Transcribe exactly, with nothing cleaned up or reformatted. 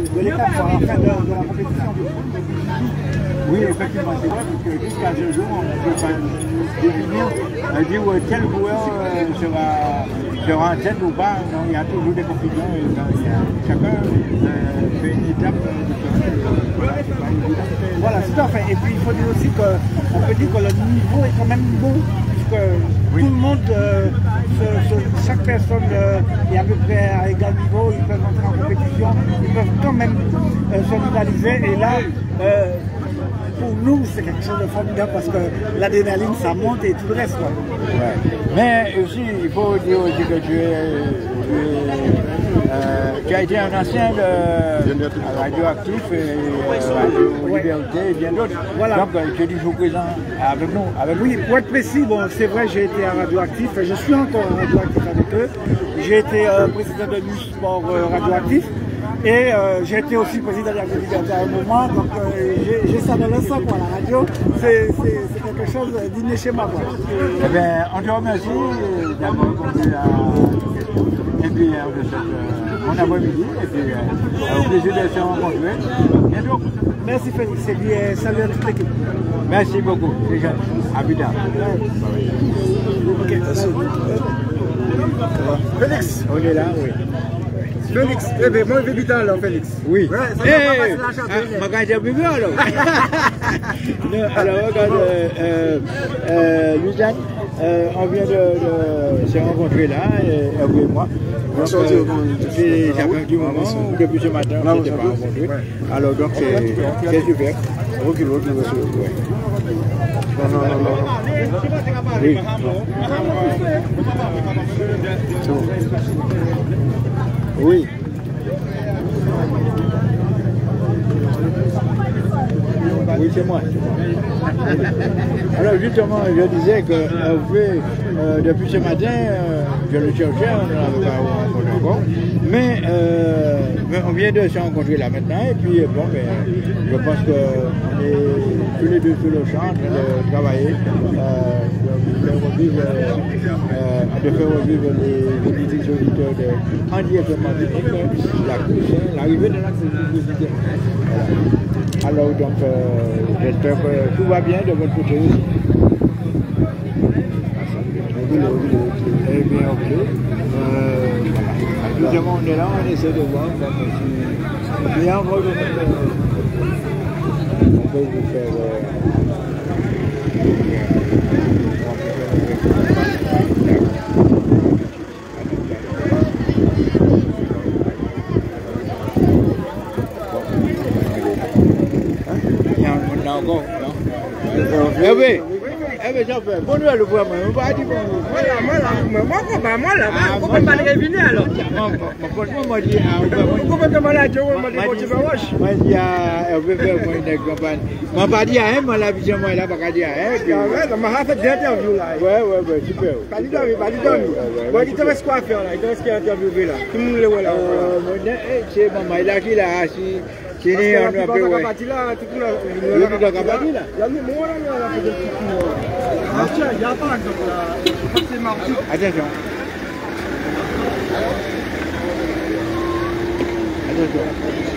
de l'étape, quoi, enfin de, de la compétition. Oui, effectivement, c'est vrai, parce que jusqu'à ce jour, on ne peut pas définir, euh, dire euh, quel joueur euh, sera, sera en tête ou pas. Non, il y a toujours des confusions. Et, euh, il y a, chacun euh, fait une étape différente. Voilà, c'est tout fait. Et puis il faut dire aussi qu'on peut dire que le niveau est quand même bon, puisque oui. Tout le monde, euh, ce, ce, chaque personne euh, est à peu près à égal niveau, ils peuvent entrer en compétition, ils peuvent quand même euh, se rivaliser. Et là, euh, pour nous, c'est quelque chose de formidable parce que l'adrénaline, ça monte et tout le reste. Quoi. Ouais. Mais aussi, il faut dire aussi que tu es, tu, es, euh, tu as été un ancien de Radioactif et euh, Radio Liberté et bien d'autres. Voilà. Donc, tu es toujours présent avec nous. Avec oui, pour être précis, bon, c'est vrai, j'ai été à Radioactif, je suis encore à Radioactif avec eux. J'ai été euh, président de l'U Sport euh, Radioactif. Et euh, j'ai été aussi président de la Liberté à un moment, donc euh, j'ai ça dans le sang, quoi, la radio, c'est quelque chose d'inné chez moi. Quoi. Eh bien, on te remercie d'avoir répondu à cette question, et puis euh, de cette euh, bon après-midi, et puis euh, au plaisir de se rencontrer. Bientôt. Merci Félix, et puis euh, salut à toute l'équipe. Merci beaucoup, c'est gentil. À plus tard. Ok, merci. Félix, on est là, oui. Félix, eh bien, moi je vais alors, Félix. Oui. Ouais, ça hey, va passer la chanson. Je vais alors. Alors, regarde, euh, euh, Louisiane, euh, on vient de, de se rencontrer là, Hervé et moi. Donc, euh, c'est ça fait un petit moment, depuis ce matin, on ne s'était pas rencontrés. Alors, donc, c'est super. Ok, ok, monsieur. Non, non, non, non. Oui. Oui. Oui, c'est moi. Alors justement, je disais que Hervé, euh, depuis ce matin, euh, je le cherchais, on n'avait pas rencontré encore. Mais, euh, mais on vient de se rencontrer là maintenant, et puis bon, ben, je pense qu'on est tous les deux sur le champ en train de travailler, euh, de faire revivre, euh, de faire revivre les, les petits auditeurs de Andy F M la course, l'arrivée de la course. Voilà. Alors donc, euh, j'espère que tout va bien de votre côté aussi. Eh bien, ok. Euh, voilà. Justement, on est là, on essaie de voir comme si... Il y a encore de monde. On peut vous faire... Euh, encore, non? Eh oui, eh bien, j'en fais. Bonne nouvelle, moi, on va dire bon. Moi, là, moi, là, moi, moi, moi, là, pourquoi pas les réunir alors? Moi, moi, dit, pourquoi pas mal à Joe, moi, dit, tu vas watch? Moi, dit, on veut faire une campagne. Moi, pas dit, hein, moi, la vision, moi, là, pas dire, hein. Ouais, on m'a fait des interviews là. Ouais, ouais, ouais, super. Pas dit d'envie, pas dit d'envie. Bon, il te reste quoi à faire là? Il te reste qu'il y a interviewé là. Tout le monde le voit là. C'est maman, il a qui là, assis. C'est né en un peu, ouais. Il y a tout dans Kabati là. Il y a le mot là, il y a peut-être tout. Tiens, il y a par exemple là. C'est marrant. Attention. Attention.